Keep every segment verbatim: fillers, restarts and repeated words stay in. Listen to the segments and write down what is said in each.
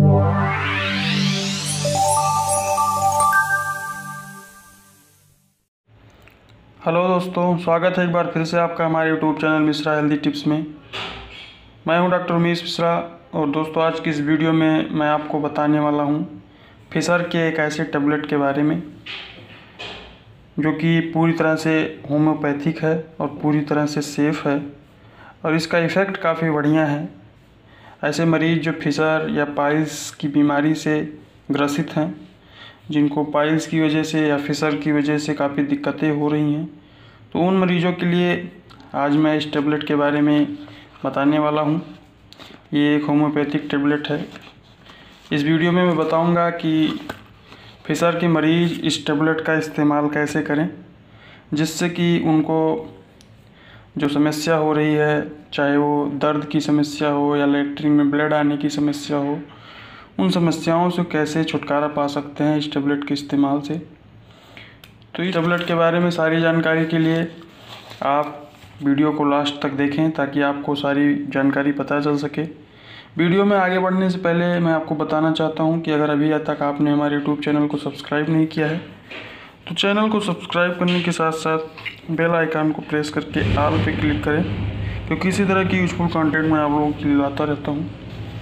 Hello दोस्तों, स्वागत है एक बार फिर से आपका हमारे YouTube channel Mishra healthy tips में। मैं हूं डॉक्टर उमेश मिश्रा और दोस्तों आज की इस वीडियो में मैं आपको बताने वाला हूं फिशर के एक ऐसे टेबलेट के बारे में जो कि पूरी तरह से होम्योपैथिक है और पूरी तरह से सेफ़ है और इसका इफ़ेक्ट काफ़ी बढ़िया है। ऐसे मरीज़ जो फिशर या पाइल्स की बीमारी से ग्रसित हैं, जिनको पाइल्स की वजह से या फिशर की वजह से काफ़ी दिक्कतें हो रही हैं, तो उन मरीज़ों के लिए आज मैं इस टेबलेट के बारे में बताने वाला हूं। ये एक होम्योपैथिक टेबलेट है। इस वीडियो में मैं बताऊंगा कि फिशर के मरीज़ इस टेबलेट का इस्तेमाल कैसे करें, जिससे कि उनको जो समस्या हो रही है, चाहे वो दर्द की समस्या हो या लैट्रिन में ब्लड आने की समस्या हो, उन समस्याओं से कैसे छुटकारा पा सकते हैं इस टेबलेट के इस्तेमाल से। तो इस टेबलेट के बारे में सारी जानकारी के लिए आप वीडियो को लास्ट तक देखें ताकि आपको सारी जानकारी पता चल सके। वीडियो में आगे बढ़ने से पहले मैं आपको बताना चाहता हूं कि अगर अभी तक आपने हमारे यूट्यूब चैनल को सब्सक्राइब नहीं किया है तो चैनल को सब्सक्राइब करने के साथ साथ बेल आइकन को प्रेस करके ऑल पे क्लिक करें, क्योंकि इसी तरह की यूजफुल कंटेंट मैं आप लोगों के लिए लाता रहता हूँ।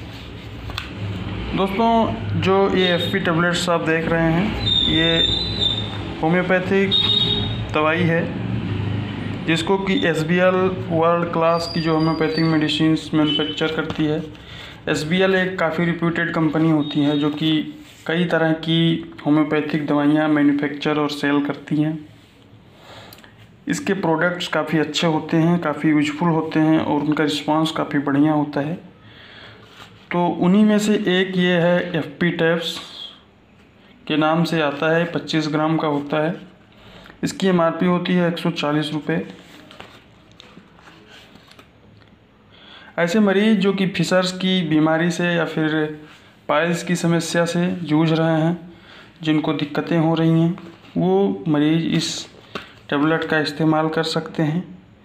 दोस्तों, जो ये एफ पी टेबलेट्स आप देख रहे हैं, ये होम्योपैथिक दवाई है जिसको कि S B L world class की जो होम्योपैथिक मेडिसिन मैन्युफैक्चर करती है। एस बी एल एक काफ़ी रिप्यूटेड कंपनी होती है जो कि कई तरह की होम्योपैथिक दवाइयाँ मैन्युफैक्चर और सेल करती हैं। इसके प्रोडक्ट्स काफ़ी अच्छे होते हैं, काफ़ी यूजफुल होते हैं और उनका रिस्पांस काफ़ी बढ़िया होता है। तो उन्हीं में से एक ये है एफ पी टैब्स के नाम से आता है, पच्चीस ग्राम का होता है। इसकी एम आर पी होती है एक सौ चालीस रुपये। ऐसे मरीज़ जो कि फिशर्स की बीमारी से या फिर पाइल्स की समस्या से जूझ रहे हैं, जिनको दिक्कतें हो रही हैं, वो मरीज़ इस टेबलेट का इस्तेमाल कर सकते हैं।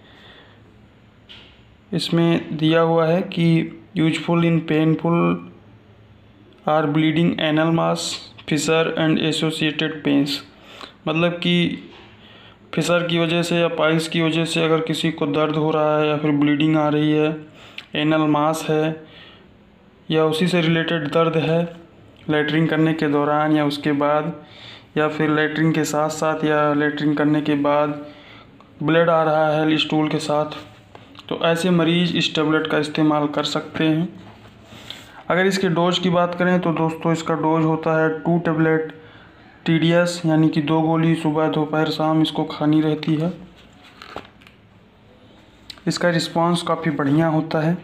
इसमें दिया हुआ है कि useful in painful or bleeding anal mass fissure and associated pains, मतलब कि फिशर की वजह से या पाइल्स की वजह से अगर किसी को दर्द हो रहा है या फिर ब्लीडिंग आ रही है, एनल मास है या उसी से रिलेटेड दर्द है लैट्रिन करने के दौरान या उसके बाद, या फिर लैट्रिन के साथ साथ या लैट्रिन करने के बाद ब्लड आ रहा है स्टूल के साथ, तो ऐसे मरीज़ इस टेबलेट का इस्तेमाल कर सकते हैं। अगर इसके डोज की बात करें तो दोस्तों इसका डोज होता है two tablet T D S, यानी कि दो गोली सुबह दोपहर शाम इसको खानी रहती है। इसका रिस्पांस काफ़ी बढ़िया होता है।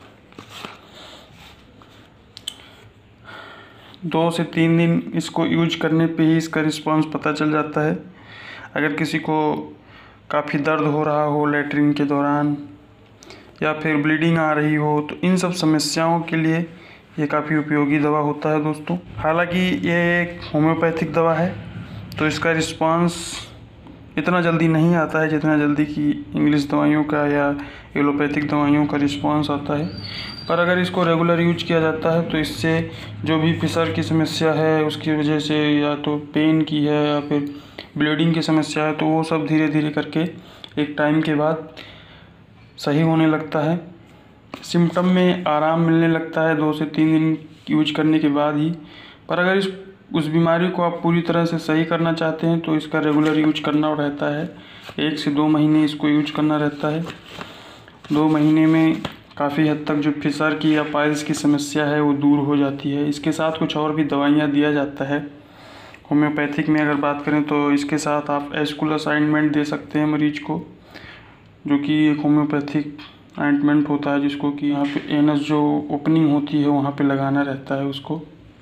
दो से तीन दिन इसको यूज करने पे ही इसका रिस्पांस पता चल जाता है। अगर किसी को काफ़ी दर्द हो रहा हो लैट्रिन के दौरान या फिर ब्लीडिंग आ रही हो, तो इन सब समस्याओं के लिए ये काफ़ी उपयोगी दवा होता है दोस्तों। हालांकि ये एक होम्योपैथिक दवा है तो इसका रिस्पांस इतना जल्दी नहीं आता है जितना जल्दी कि इंग्लिश दवाइयों का या एलोपैथिक दवाइयों का रिस्पांस आता है। पर अगर इसको रेगुलर यूज किया जाता है तो इससे जो भी फिशर की समस्या है उसकी वजह से, या तो पेन की है या फिर ब्लीडिंग की समस्या है, तो वो सब धीरे धीरे करके एक टाइम के बाद सही होने लगता है। सिम्टम में आराम मिलने लगता है दो से तीन दिन यूज करने के बाद ही। पर अगर इस उस बीमारी को आप पूरी तरह से सही करना चाहते हैं तो इसका रेगुलर यूज करना रहता है। एक से दो महीने इसको यूज करना रहता है। दो महीने में काफ़ी हद तक जो फिशर की या पाइल्स की समस्या है वो दूर हो जाती है। इसके साथ कुछ और भी दवाइयाँ दिया जाता है। होम्योपैथिक में अगर बात करें तो इसके साथ आप एस्कुलस ऑइंटमेंट दे सकते हैं मरीज को, जो कि एक होम्योपैथिक ऑइंटमेंट होता है जिसको कि यहाँ पे एनस जो ओपनिंग होती है वहाँ पे लगाना रहता है उसको,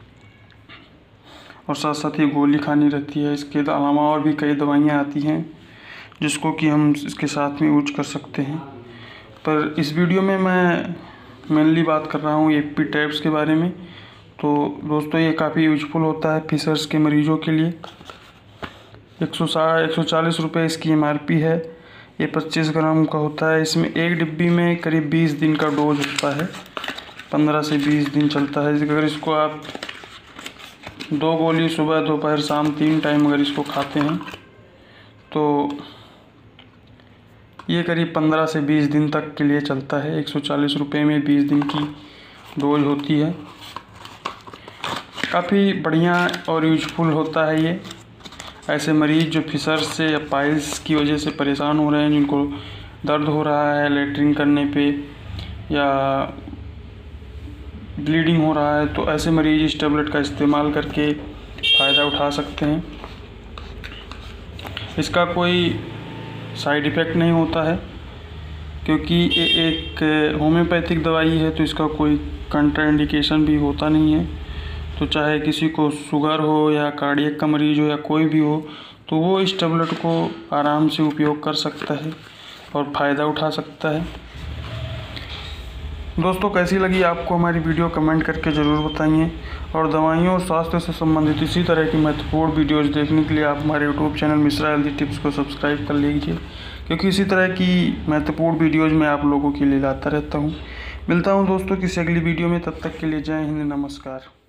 और साथ साथ ही गोली खानी रहती है। इसके अलावा और भी कई दवाइयाँ आती हैं जिसको कि हम इसके साथ में यूज कर सकते हैं। पर इस वीडियो में मैं मेनली बात कर रहा हूँ एफ पी टैब्स के बारे में। तो दोस्तों ये काफ़ी यूजफुल होता है फिशर्स के मरीजों के लिए। एक सौ साठ एक सौ चालीस रुपये इसकी एम आर पी है। ये पच्चीस ग्राम का होता है। इसमें एक डिब्बी में करीब बीस दिन का डोज होता है। पंद्रह से बीस दिन चलता है। अगर इसको आप दो गोली सुबह दोपहर शाम तीन टाइम अगर इसको खाते हैं तो ये करीब पंद्रह से बीस दिन तक के लिए चलता है। एक सौ चालीस रुपये में बीस दिन की डोज होती है। काफ़ी बढ़िया और यूजफुल होता है ये। ऐसे मरीज़ जो फिशर से या पाइल्स की वजह से परेशान हो रहे हैं, जिनको दर्द हो रहा है लेटरिन करने पे या ब्लीडिंग हो रहा है, तो ऐसे मरीज़ इस टेबलेट का इस्तेमाल करके फ़ायदा उठा सकते हैं। इसका कोई साइड इफ़ेक्ट नहीं होता है, क्योंकि ये एक होम्योपैथिक दवाई है तो इसका कोई कंट्राइंडिकेशन भी होता नहीं है। तो चाहे किसी को शुगर हो या कार्डियक का मरीज़ हो या कोई भी हो, तो वो इस टेबलेट को आराम से उपयोग कर सकता है और फ़ायदा उठा सकता है। दोस्तों, कैसी लगी आपको हमारी वीडियो कमेंट करके ज़रूर बताइए। और दवाइयों और स्वास्थ्य से संबंधित इसी तरह की महत्वपूर्ण वीडियोज़ देखने के लिए आप हमारे YouTube channel Mishra healthy tips को सब्सक्राइब कर लीजिए, क्योंकि इसी तरह की महत्वपूर्ण वीडियोज़ मैं आप लोगों के लिए लाता रहता हूँ। मिलता हूँ दोस्तों किसी अगली वीडियो में, तब तक के लिए जय हिंद, नमस्कार।